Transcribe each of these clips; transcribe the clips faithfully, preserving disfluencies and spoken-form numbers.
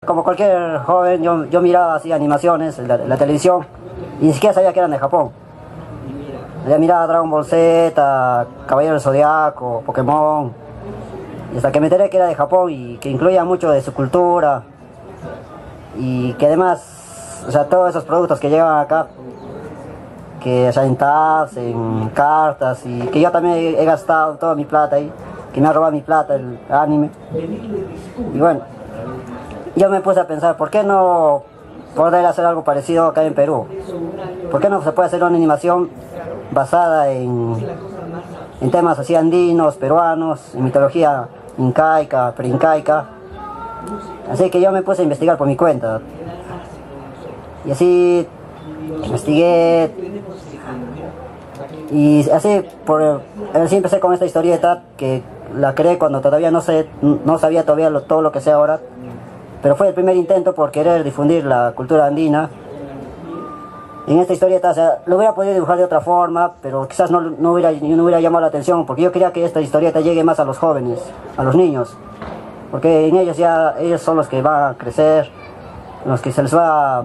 Como cualquier joven, yo, yo miraba así animaciones en la, en la televisión y ni siquiera sabía que eran de Japón. Ya miraba Dragon Ball Z, Caballero del Zodiaco, Pokémon, y hasta que me enteré que era de Japón y que incluía mucho de su cultura y que además, o sea, todos esos productos que llegan acá, que o sea, en tabs, en cartas, y que yo también he, he gastado toda mi plata ahí, que me ha robado mi plata el anime. Y bueno, yo me puse a pensar, ¿por qué no poder hacer algo parecido acá en Perú? ¿Por qué no se puede hacer una animación basada en, en temas así andinos, peruanos, en mitología incaica, preincaica? Así que yo me puse a investigar por mi cuenta. Y así investigué. Y así, por, así empecé con esta historieta que la creé cuando todavía no sé, no sabía todavía lo, todo lo que sé ahora. Pero fue el primer intento por querer difundir la cultura andina. En esta historieta, o sea, lo hubiera podido dibujar de otra forma, pero quizás no, no, hubiera, no hubiera llamado la atención, porque yo quería que esta historieta llegue más a los jóvenes, a los niños. Porque en ellos ya, ellos son los que van a crecer, los que se les va a...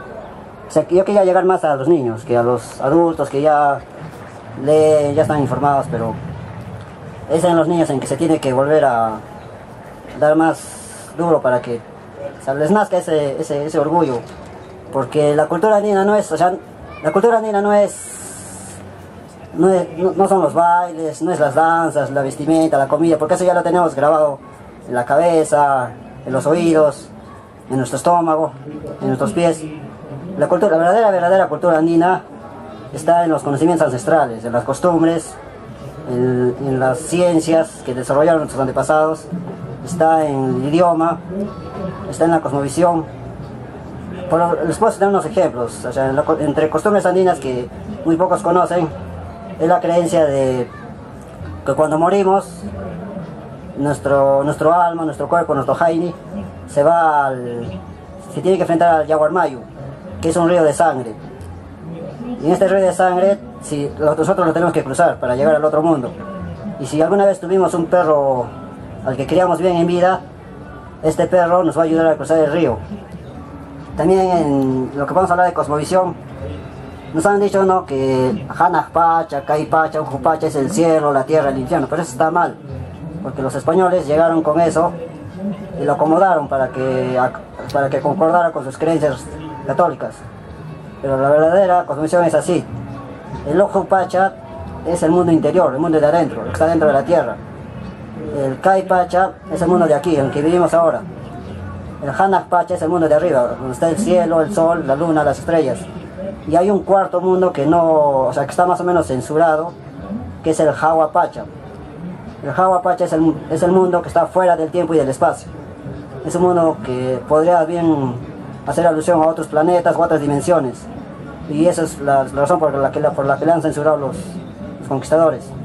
O sea, yo quería llegar más a los niños, que a los adultos que ya leen, ya están informados, pero es en los niños en que se tiene que volver a dar más duro para que, o sea, les nazca ese, ese, ese orgullo. Porque la cultura andina no es, o sea, la cultura andina no es, no, es, no, no son los bailes, no es las danzas, la vestimenta, la comida, porque eso ya lo tenemos grabado en la cabeza, en los oídos, en nuestro estómago, en nuestros pies. La cultura, la verdadera, verdadera cultura andina está en los conocimientos ancestrales, en las costumbres, en, en las ciencias que desarrollaron nuestros antepasados, está en el idioma, está en la cosmovisión. Por, les puedo dar unos ejemplos. O sea, lo, entre costumbres andinas que muy pocos conocen, es la creencia de que cuando morimos, nuestro, nuestro alma, nuestro cuerpo, nuestro jaini, se va al, se tiene que enfrentar al Yaguarmayu, que es un río de sangre. Y en este río de sangre, si, nosotros lo tenemos que cruzar para llegar al otro mundo. Y si alguna vez tuvimos un perro al que criamos bien en vida, este perro nos va a ayudar a cruzar el río. También en lo que vamos a hablar de cosmovisión, nos han dicho, ¿no?, que Hanaj Pacha, Kai Pacha, Uju Pacha es el cielo, la tierra, el infierno, pero eso está mal, porque los españoles llegaron con eso y lo acomodaron para que, para que concordara con sus creencias católicas. Pero la verdadera cosmovisión es así: el Uju Pacha es el mundo interior, el mundo de adentro, el que está dentro de la tierra. El Kai Pacha es el mundo de aquí, en el que vivimos ahora. El Hanaj Pacha es el mundo de arriba, donde está el cielo, el sol, la luna, las estrellas. Y hay un cuarto mundo que no, o sea, que está más o menos censurado, que es el Hawa Pacha. El Hawa Pacha es el, es el mundo que está fuera del tiempo y del espacio. Es un mundo que podría bien hacer alusión a otros planetas o a otras dimensiones. Y esa es la, la razón por la, que, por la que le han censurado los, los conquistadores.